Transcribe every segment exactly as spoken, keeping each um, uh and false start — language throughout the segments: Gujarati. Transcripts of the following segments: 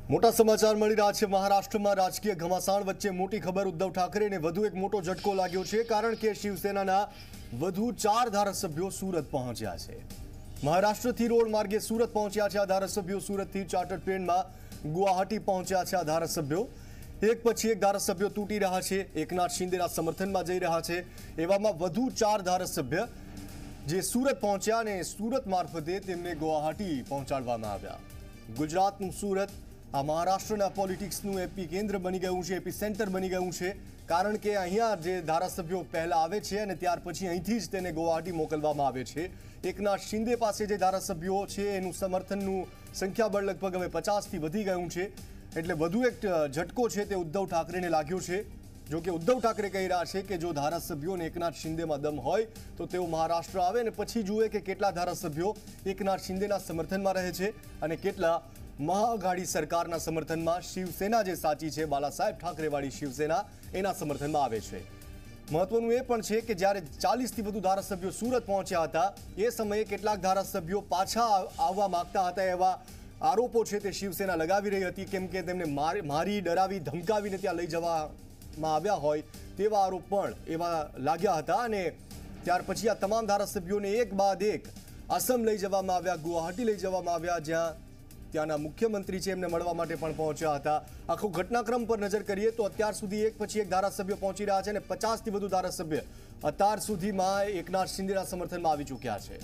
મોટા સમાચાર મળી રહ્યા છે। મહારાષ્ટ્રમાં રાજકીય ઘમાસાણ વચ્ચે મોટી ખબર। ઉદ્ધવ ઠાકરેને વધુ એક મોટો ઝટકો લાગ્યો છે, કારણ કે શિવસેનાના વધુ ચાર ધારાસભ્યો સુરત પહોંચ્યા છે। મહારાષ્ટ્રથી રોડ માર્ગે સુરત પહોંચ્યા છે આ ધારાસભ્યો। સુરતથી ચાર્ટર્ડ પ્લેનમાં ગુવાહાટી પહોંચ્યા છે આ ધારાસભ્યો। એક પછી એક ધારાસભ્યો તૂટી રહ્યા છે, એકનાથ શિંદેના સમર્થનમાં જઈ રહ્યા છે। એવામાં વધુ ચાર ધારાસભ્ય જે સુરત પહોંચ્યા અને સુરત મારફતે તેમને ગુવાહાટી પહોંચાડવામાં આવ્યા। ગુજરાતનું સુરત આ મહારાષ્ટ્રના પોલિટિક્સનું એપી કેન્દ્ર બની ગયું છે, એપી સેન્ટર બની ગયું છે, કારણ કે અહીંયા જે ધારાસભ્યો પહેલા આવે છે અને ત્યાર પછી અહીંથી જ તેને ગુવાહાટી મોકલવામાં આવે છે। એકનાથ શિંદે પાસે જે ધારાસભ્યો છે એનું સમર્થનનું સંખ્યાબળ લગભગ હવે પચાસથી વધી ગયું છે, એટલે વધુ એક ઝટકો છે તે ઉદ્ધવ ઠાકરેને લાગ્યો છે। જો કે ઉદ્ધવ ઠાકરે કહી રહ્યા છે કે જો ધારાસભ્યોને એકનાથ શિંદેમાં દમ હોય તો તેઓ મહારાષ્ટ્ર આવે અને પછી જુએ કે કેટલા ધારાસભ્યો એકનાથ શિંદેના સમર્થનમાં રહે છે અને કેટલા મહાઆઘાડી સરકારના સમર્થનમાં, શિવસેના જે સાચી છે બાલાસાહેબ ઠાકરેવાળી શિવસેના એના સમર્થનમાં આવે છે। મહત્વનું એ પણ છે કે જ્યારે ચાલીસથી વધુ ધારાસભ્યો સુરત પહોંચ્યા હતા એ સમયે કેટલાક ધારાસભ્યો પાછા આવવા માંગતા હતા એવા આરોપો છે તે શિવસેના લગાવી રહી હતી, કેમ કે તેમને મારી ડરાવી ધમકાવીને ત્યાં લઈ જવામાં આવ્યા હોય તેવા આરોપ પણ એવા લાગ્યા હતા। અને ત્યાર પછી આ તમામ ધારાસભ્યોને એક બાદ એક અસમ લઈ જવામાં આવ્યા, ગુવાહાટી લઈ જવામાં આવ્યા, જ્યાં ત્યાંના મુખ્યમંત્રી છે એમને મળવા માટે પણ પહોંચ્યા હતા। આખો ઘટનાક્રમ પર નજર કરીએ તો અત્યાર સુધી એક પછી એક ધારાસભ્યો પહોંચી રહ્યા છે અને પચાસથી વધુ ધારાસભ્ય અત્યાર સુધીમાં એકનાથ શિંદેના સમર્થનમાં આવી ચૂક્યા છે।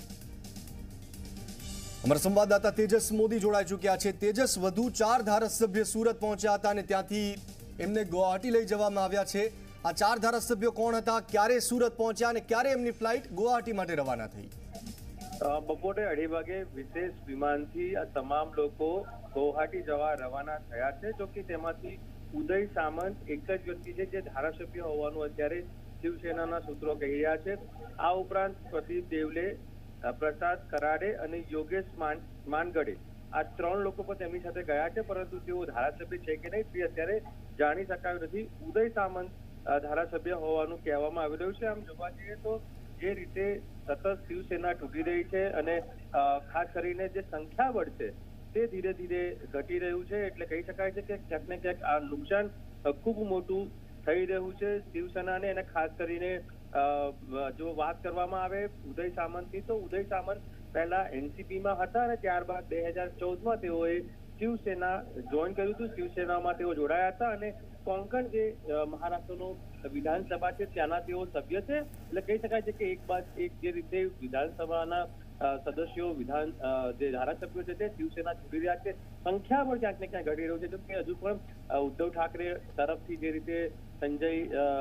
અમારા સંવાદદાતા તેજસ મોદી જોડાઈ ચૂક્યા છે। તેજસ, વધુ ચાર ધારાસભ્ય સુરત પહોંચ્યા હતા અને ત્યાંથી એમને ગુવાહાટી લઈ જવામાં આવ્યા છે। આ ચાર ધારાસભ્યો કોણ હતા, ક્યારે સુરત પહોંચ્યા અને ક્યારે એમની ફ્લાઇટ ગુવાહાટી માટે રવાના થઈ? બપોરે અઢી વાગે વિશેષ વિમાનથી આ તમામ લોકો ગુવાહાટી જવા રવાના થયા છે। જો કે તેમાંથી ઉદય સામંત એક જ વ્યક્તિ છે જે ધારાસભ્ય હોવાનું અત્યારે શિવસેનાના સૂત્રો કહી રહ્યા છે। આ ઉપરાંત પ્રદીપ દેવલે, પ્રસાદ કરાડે અને યોગેશ માનગડે આ ત્રણ લોકો પણ તેમની સાથે ગયા છે, પરંતુ તેઓ ધારાસભ્ય છે કે નહીં તે અત્યારે જાણી શકાયું નથી। ઉદય સામંત ધારાસભ્ય હોવાનું કહેવામાં આવી રહ્યું છે। આમ જોવા જઈએ તો જે રીતે સતત શિવસેના તૂટી રહી છે અને ખાસ કરીને જે સંખ્યાબળ છે તે ધીરે ધીરે ઘટી રહ્યું છે, એટલે કહી શકાય છે કે ક્યાંક ને ક્યાંક આ નુકસાન ખૂબ મોટું થઈ રહ્યું છે શિવસેનાને। અને ખાસ કરીને જો વાત કરવામાં આવે ઉદય સામંતની, તો ઉદય સામંત પહેલા એનસીપીમાં હતા અને ત્યારબાદ બે હજાર ચૌદમાં તેઓએ શિવસેના જોઈન કર્યું હતું। શિવસેનામાં તેઓ જોડાયા હતા અને કોંકણ જે મહારાષ્ટ્રનો વિધાનસભા છે ત્યાંના તેઓ સભ્ય છે, એટલે કહી શકાય છે કે એક બાદ એક જે રીતે વિધાનસભાના સદસ્યો, વિધાન જે ધારાસભ્યો છે તે શિવસેના છોડી રહ્યા છે, સંખ્યાબળ ક્યાંક ને ક્યાંક ઘટી રહ્યું છે। જો કે હજુ પણ ઉદ્ધવ ઠાકરે તરફથી જે રીતે સંજય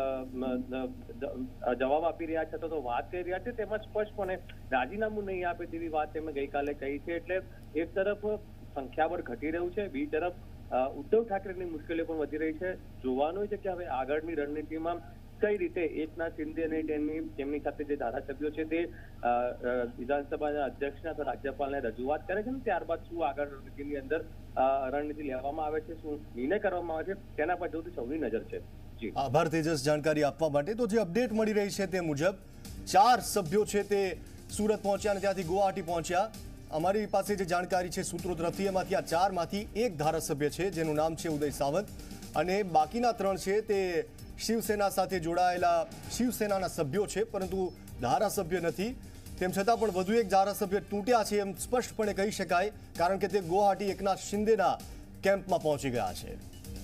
જવાબ આપી રહ્યા છે તો વાત કરી રહ્યા છે, તેમાં સ્પષ્ટપણે રાજીનામું નહીં આપે તેવી વાત તેમણે ગઈકાલે કહી છે। એટલે એક તરફ સંખ્યાબળ ઘટી રહ્યું છે, બીજી તરફ ઉદ્ધવ ઠાકરેની મુશ્કેલીઓ પણ વધી રહી છે। જોવાનું છે કે હવે આગળની રણનીતિમાં કઈ રીતે એકનાથ શિંદે અને તેમની તેમની સાથે જે ધારાસભ્યો છે તે વિધાનસભાના અધ્યક્ષના અથવા રાજ્યપાલને રજૂઆત કરે છે ને ત્યારબાદ શું આગળ રણનીતિની અંદર રણનીતિ લેવામાં આવે છે, શું નિર્ણય કરવામાં આવે છે, તેના પર જોતી સૌની નજર છે। જી આભાર તેજસ જાણકારી આપવા માટે। તો જે અપડેટ મળી રહી છે તે મુજબ ચાર સભ્યો છે તે સુરત પહોંચ્યા અને ત્યાંથી ગુવાહાટી પહોંચ્યા। અમારી પાસે જે જાણકારી છે સૂત્રો તરફથી, એમાંથી આ ચારમાંથી એક ધારાસભ્ય છે જેનું નામ છે ઉદય સાવંત અને બાકીના ત્રણ છે તે શિવસેના સાથે જોડાયેલા શિવસેનાના સભ્યો છે, પરંતુ ધારાસભ્ય નથી। તેમ છતાં પણ વધુ એક ધારાસભ્ય તૂટ્યા છે એમ સ્પષ્ટપણે કહી શકાય, કારણ કે તે ગુવાહાટી એકનાથ શિંદેના કેમ્પમાં પહોંચી ગયા છે।